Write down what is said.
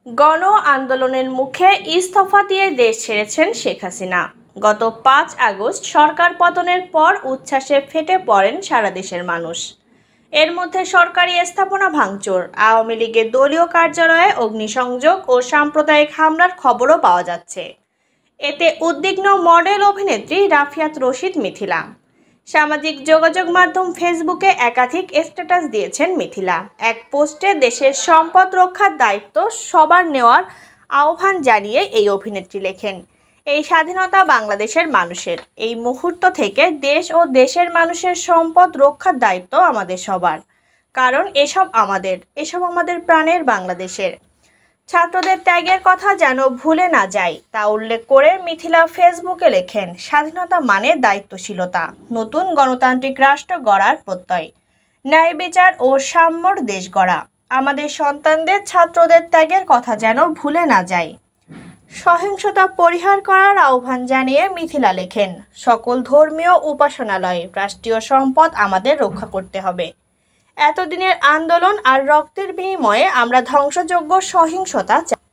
গণ আন্দোলনের মুখে ইস্তফা দিয়ে দেশ ছেড়েছেন শেখ হাসিনা। গত ৫ আগস্ট সরকার পতনের পর উচ্ছ্বাসে ফেটে পড়েন সারা দেশের মানুষ। এর মধ্যে সরকারি স্থাপনা ভাঙচুর, আওয়ামী লীগের দলীয় কার্যালয়ে অগ্নিসংযোগ ও সাম্প্রদায়িক হামলার খবরও পাওয়া যাচ্ছে। এতে উদ্বিগ্ন মডেল অভিনেত্রী রাফিয়াত রশিদ মিথিলা। সামাজিক যোগাযোগ মাধ্যম ফেসবুকে একাধিক স্ট্যাটাস দিয়েছেন মিথিলা। এক পোস্টে দেশের সম্পদ রক্ষার দায়িত্ব সবার নেওয়ার আহ্বান জানিয়ে এই অভিনেত্রী লেখেন, এই স্বাধীনতা বাংলাদেশের মানুষের। এই মুহূর্ত থেকে দেশ ও দেশের মানুষের সম্পদ রক্ষার দায়িত্ব আমাদের সবার, কারণ এসব আমাদের প্রাণের বাংলাদেশের। ছাত্রদের ত্যাগের কথা যেন ভুলে না যায় তা উল্লেখ করে মিথিলা ফেসবুকে লেখেন, স্বাধীনতা মানে দায়িত্বশীলতা, নতুন গণতান্ত্রিক রাষ্ট্র গড়ার প্রত্যয়, ন্যায় বিচার ও সাম্যর দেশ গড়া। আমাদের সন্তানদের ছাত্রদের ত্যাগের কথা যেন ভুলে না যায়। সহিংসতা পরিহার করার আহ্বান জানিয়ে মিথিলা লেখেন, সকল ধর্মীয় উপাসনালয়, রাষ্ট্রীয় সম্পদ আমাদের রক্ষা করতে হবে। এতদিনের আন্দোলন আর রক্তের বিনিময়ে আমরা ধ্বংসযোগ্য সহিংসতা